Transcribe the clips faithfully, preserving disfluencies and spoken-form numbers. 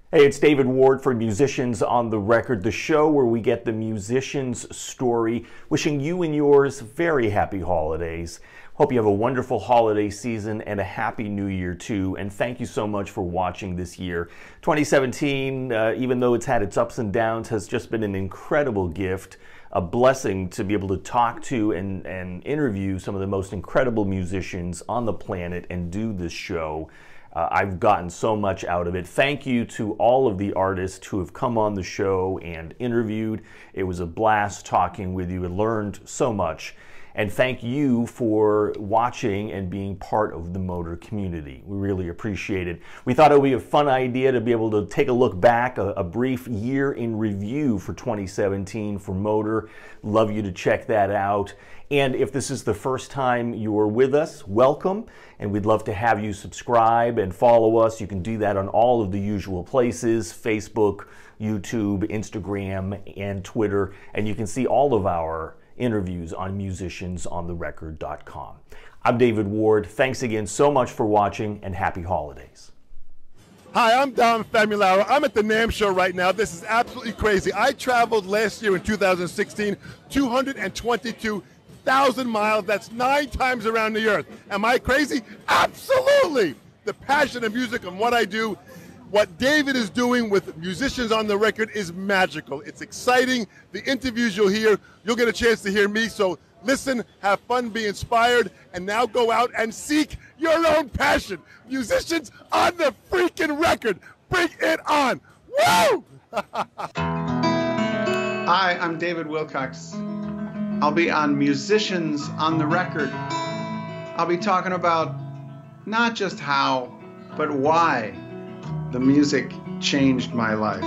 Hey, it's David Ward for Musicians on the Record, the show where we get the musician's story. Wishing you and yours very happy holidays. Hope you have a wonderful holiday season and a happy new year too. And thank you so much for watching this year. twenty seventeen, uh, even though it's had its ups and downs, has just been an incredible gift. A blessing to be able to talk to and, and interview some of the most incredible musicians on the planet and do this show. Uh, I've gotten so much out of it. Thank you to all of the artists who have come on the show and interviewed. It was a blast talking with you and learned so much. And thank you for watching and being part of the Motor community. We really appreciate it. We thought it would be a fun idea to be able to take a look back, a, a brief year in review for twenty seventeen for Motor. Love you to check that out. And if this is the first time you're with us, welcome. And we'd love to have you subscribe and follow us. You can do that on all of the usual places, Facebook, YouTube, Instagram, and Twitter. And you can see all of our interviews on musicians on the record dot com. I'm David Ward. Thanks again so much for watching, and happy holidays. Hi, I'm Dom Famularo. I'm at the NAMM show right now. This is absolutely crazy. I traveled last year in two thousand sixteen, two hundred twenty-two thousand miles. That's nine times around the earth. Am I crazy? Absolutely. The passion of music and what I do, what David is doing with Musicians on the Record is magical. It's exciting. The interviews you'll hear, you'll get a chance to hear me. So listen, have fun, be inspired, and now go out and seek your own passion. Musicians on the freaking Record. Bring it on. Woo! Hi, I'm David Wilcox. I'll be on Musicians on the Record. I'll be talking about not just how, but why the music changed my life.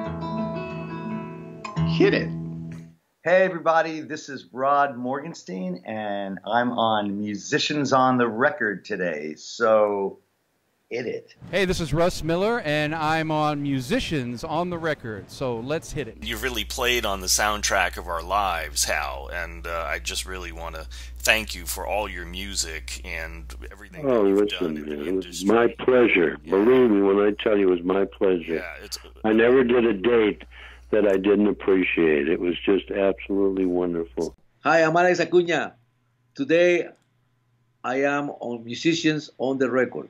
Hit it. Hey everybody, this is Rod Morgenstein, and I'm on Musicians on the Record today, so hit it. Hey, this is Russ Miller, and I'm on Musicians on the Record, so let's hit it. You've really played on the soundtrack of our lives, Hal, and uh, I just really want to thank you for all your music and everything oh, that you've listen, done in the it industry. was my pleasure. Yeah. Believe me when I tell you it was my pleasure. Yeah, it's, I never did a date that I didn't appreciate. It was just absolutely wonderful. Hi, I'm Alex Acuña. Today, I am on Musicians on the Record.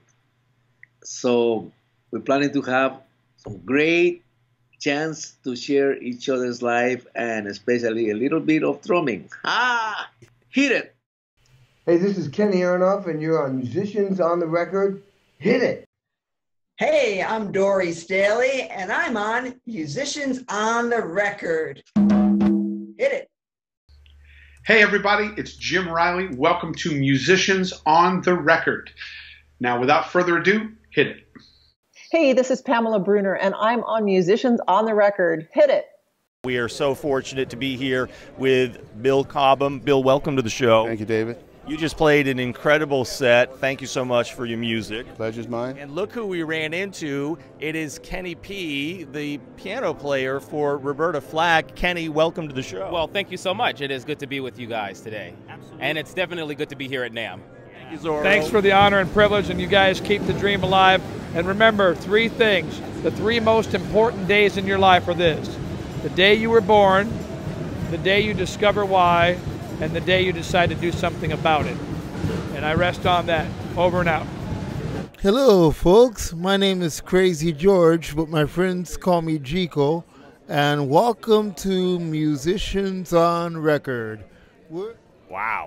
So we're planning to have some great chance to share each other's life and especially a little bit of drumming. Ah, hit it. Hey, this is Kenny Aronoff, and you're on Musicians on the Record. Hit it. Hey, I'm Dory Staley, and I'm on Musicians on the Record. Hit it. Hey, everybody, it's Jim Riley. Welcome to Musicians on the Record. Now, without further ado, hit it. Hey, this is Pamela Bruner, and I'm on Musicians on the Record. Hit it. We are so fortunate to be here with Bill Cobham. Bill, welcome to the show. Thank you, David. You just played an incredible set. Thank you so much for your music. Pleasure's mine. And look who we ran into. It is Kenny P, the piano player for Roberta Flack. Kenny, welcome to the show. Well, thank you so much. It is good to be with you guys today. Absolutely. And it's definitely good to be here at NAMM. Thank you, Zorro. Thanks for the honor and privilege, and you guys keep the dream alive. And remember, three things. The three most important days in your life are this: the day you were born, the day you discover why, and the day you decide to do something about it. And I rest on that. Over and out. Hello, folks. My name is Crazy George, but my friends call me Jico. And welcome to Musicians on Record. We're wow.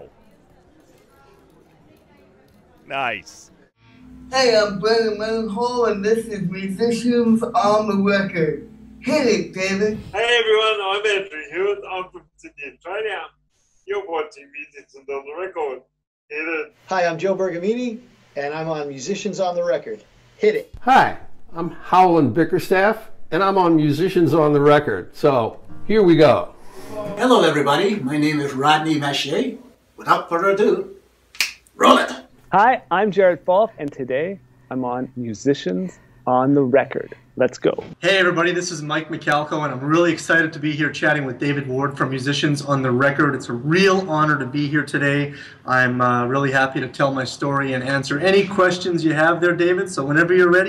Nice. Hey, I'm Brandon Mendenhall, and this is Musicians on the Record. Hit it, David. Hey everyone, I'm Andrew Hewitt. I'm from Sydney, Australia. You're watching Musicians on the Record. Hit it. Hi, I'm Joe Bergamini, and I'm on Musicians on the Record. Hit it. Hi, I'm Howland Bickerstaff, and I'm on Musicians on the Record. So, here we go. Hello everybody, my name is Rodney Mache. Without further ado, roll it. Hi, I'm Jared Falk, and today I'm on Musicians on the Record. Let's go. Hey everybody, this is Mike McAlco, and I'm really excited to be here chatting with David Ward from Musicians on the Record. It's a real honor to be here today. I'm uh, really happy to tell my story and answer any questions you have there, David, so whenever you're ready,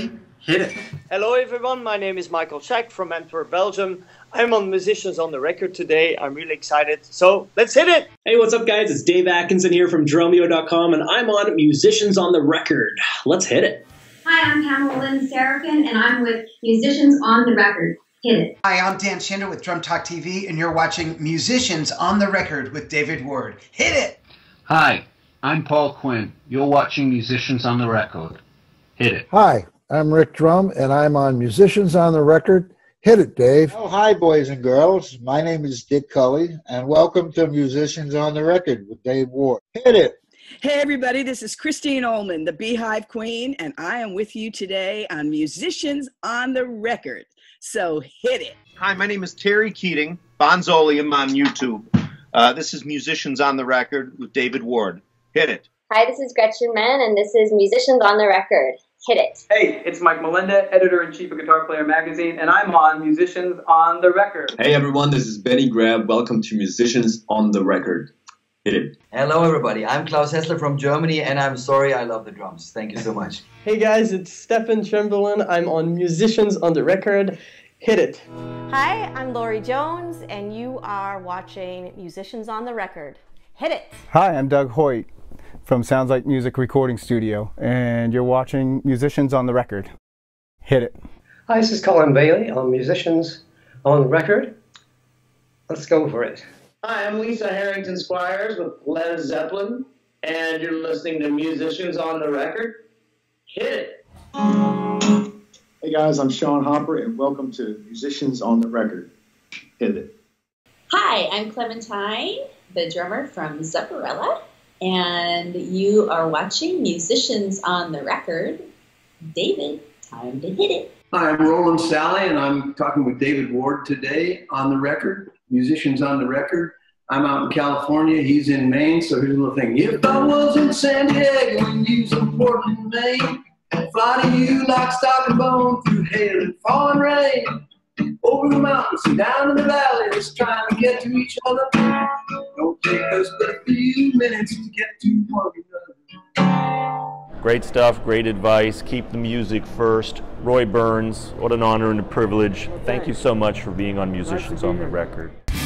Hit it. Hello everyone, my name is Michael Scheck from Antwerp, Belgium. I'm on Musicians on the Record today. I'm really excited. So let's hit it. Hey, what's up guys? It's Dave Atkinson here from Dromeo dot com and I'm on Musicians on the Record. Let's hit it. Hi, I'm Pamela Lynn Seraphin and I'm with Musicians on the Record. Hit it. Hi, I'm Dan Schinder with Drum Talk T V and you're watching Musicians on the Record with David Ward. Hit it. Hi, I'm Paul Quinn. You're watching Musicians on the Record. Hit it. Hi, I'm Rick Drum, and I'm on Musicians on the Record. Hit it, Dave. Oh, hi, boys and girls. My name is Dick Cully, and welcome to Musicians on the Record with Dave Ward. Hit it. Hey, everybody, this is Christine Ullman, the Beehive Queen, and I am with you today on Musicians on the Record. So hit it. Hi, my name is Terry Keating, Bonzolium on YouTube. Uh, this is Musicians on the Record with David Ward. Hit it. Hi, this is Gretchen Mann and this is Musicians on the Record. Hit it. Hey, it's Mike Melinda, editor-in-chief of Guitar Player Magazine, and I'm on Musicians on the Record. Hey everyone, this is Benny Grab. Welcome to Musicians on the Record. Hit it. Hello everybody, I'm Klaus Hessler from Germany, and I'm sorry I love the drums. Thank you so much. Hey guys, it's Stephen Chamberlain. I'm on Musicians on the Record. Hit it. Hi, I'm Lori Jones, and you are watching Musicians on the Record. Hit it. Hi, I'm Doug Hoyt from Sounds Like Music Recording Studio, and you're watching Musicians on the Record. Hit it. Hi, this is Colin Bailey on Musicians on the Record. Let's go for it. Hi, I'm Lisa Harrington Squires with Led Zeppelin, and you're listening to Musicians on the Record. Hit it. Hey guys, I'm Sean Hopper, and welcome to Musicians on the Record. Hit it. Hi, I'm Clementine, the drummer from Zepparella, and you are watching Musicians on the Record. David, time to hit it. Hi, I'm Roland Sally, and I'm talking with David Ward today on the record, Musicians on the Record. I'm out in California, he's in Maine, so here's a little thing. If I was in San Diego and you was in Portland, Maine, I'd fly to you like stock and bone through hail and falling rain. Over the mountains and down in the valleys, trying to get to each other. Don't take us but a few minutes to get to one another. Great stuff, great advice. Keep the music first. Roy Burns, what an honor and a privilege. Thank you so much for being on Musicians on the Record.